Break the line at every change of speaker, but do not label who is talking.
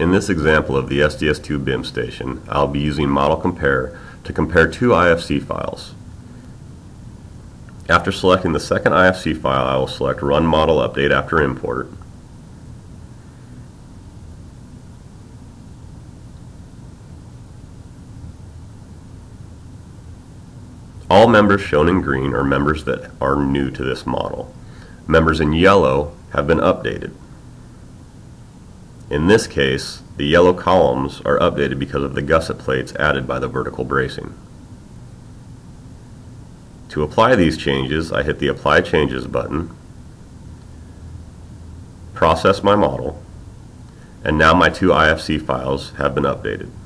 In this example of the SDS2 BIM station, I'll be using Model Compare to compare two IFC files. After selecting the second IFC file, I will select Run Model Update after import. All members shown in green are members that are new to this model. Members in yellow have been updated. In this case, the yellow columns are updated because of the gusset plates added by the vertical bracing. To apply these changes, I hit the Apply Changes button, process my model, and now my two IFC files have been updated.